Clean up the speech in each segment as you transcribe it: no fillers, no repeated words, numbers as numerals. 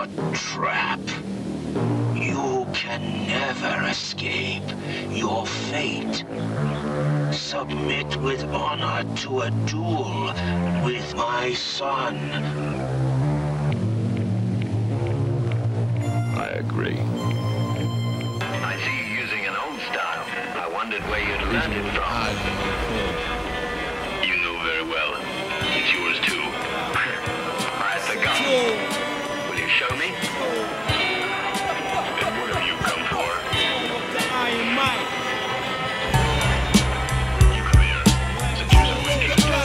your trap. You can never escape your fate. Submit with honor to a duel with my son. I agree. I see you using an old style. I wondered where you'd learned it from. You know very well. It's yours too. Alright, the gun. Will you show me? And what have you come for? The Iron Mike. You come here. Since you're so interested.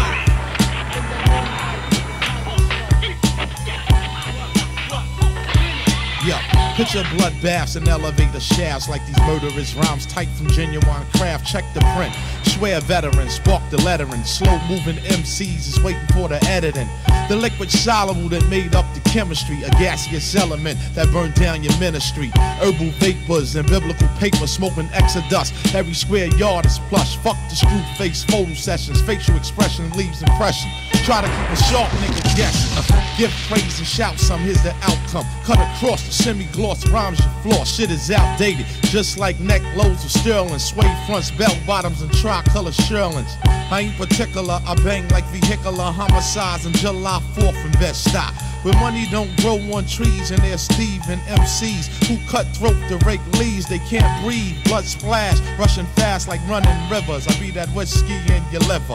Yo, picture bloodbaths and elevator shafts like these murderous rhymes typed from genuine craft. Check the print, swear veterans, spark the lettering. Slow moving MCs is waiting for the editing. The liquid soluble that made up the chemistry, a gaseous element that burned down your ministry. Herbal vapors and biblical paper, smoking exodus. Every square yard is plush. Fuck the screw face photo sessions. Facial expression leaves impression. Try to keep a sharp nigga guessing. Give praise and shout some, here's the outcome. Cut across the semi-gloss rhymes you floss. Shit is outdated, just like neck loads of sterling. Suede fronts, belt bottoms, and tricolor shearlings. I ain't particular, I bang like vehicular homicides on July 4th in Bed-Stuy. Where money don't grow on trees, and there's Steve and MCs who cut throat to rake leaves. They can't breathe, blood splash, rushing fast like running rivers. I be that whiskey in your liver.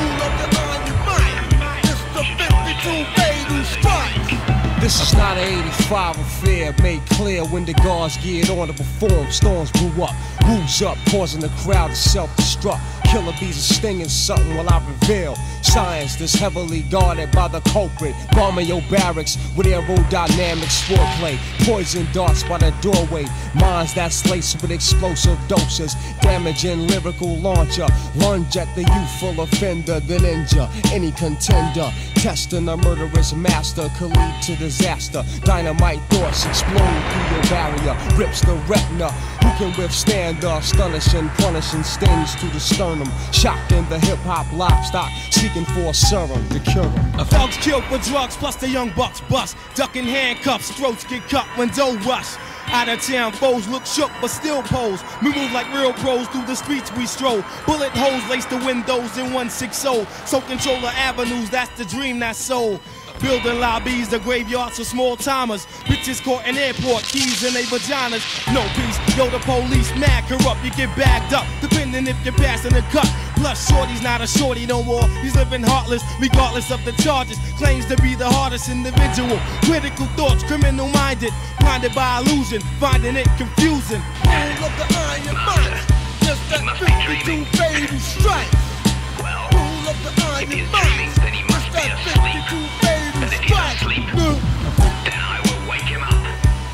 This is not an 85 affair, made clear when the guards geared on to perform. Storms blew up, woos up, causing the crowd to self-destruct. Killer bees are stinging something while I reveal science that's heavily guarded by the culprit. Bombing your barracks with aerodynamics foreplay. Poison darts by the doorway. Minds that's laced with explosive doses. Damaging lyrical launcher. Lunge at the youthful offender, then injure any contender. Testing a murderous master could lead to disaster. Dynamite thoughts explode through your barrier. Rips the retina. Who can withstand the astonishing, punishing stings to the sternum? Shocked in the hip-hop livestock, seeking for a serum to cure them. Thugs killed for drugs, plus the young bucks bust. Ducking handcuffs, throats get cut when dough rush. Out of town foes look shook but still pose. We move like real pros through the streets we stroll. Bullet holes lace the windows in 160. So control the avenues, that's the dream that's sold. Building lobbies, the graveyards for small timers. Bitches caught in airport, keys in their vaginas. No peace, yo, the police mad corrupt. You get bagged up, depending if you're passing the cut. Plus, shorty's not a shorty no more. He's living heartless, regardless of the charges. Claims to be the hardest individual. Critical thoughts, criminal minded. Blinded by illusion, finding it confusing. Rule of the Iron Mike, just that 52 fatal strikes. Rule of the Iron Mike, just that 52 fatal strikes. Then I will wake him up.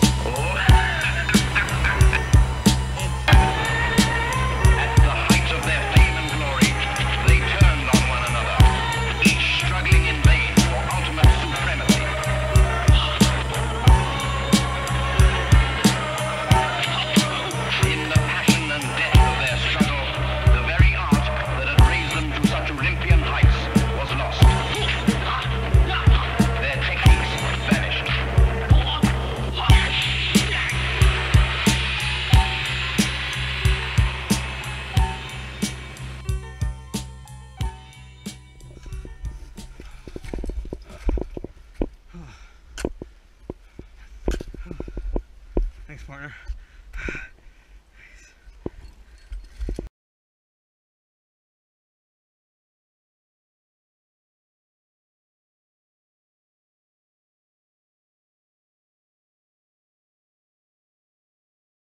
At the height of their fame and glory, they turned on one another, each struggling in vain for ultimate supremacy. In the passion and death of their struggle, the very art that had raised them to such Olympian heights was lost. Their techniques vanished. Thanks, partner.